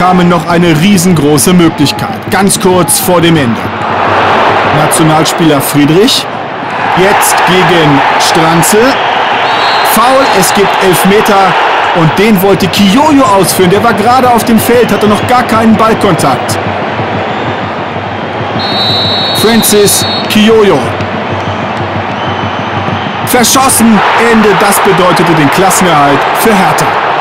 Haben noch eine riesengroße Möglichkeit. Ganz kurz vor dem Ende. Nationalspieler Friedrich. Jetzt gegen Stranzel. Foul, es gibt Elfmeter. Und den wollte Kiyoyo ausführen. Der war gerade auf dem Feld, hatte noch gar keinen Ballkontakt. Francis Kiyoyo. Verschossen. Ende. Das bedeutete den Klassenerhalt für Hertha.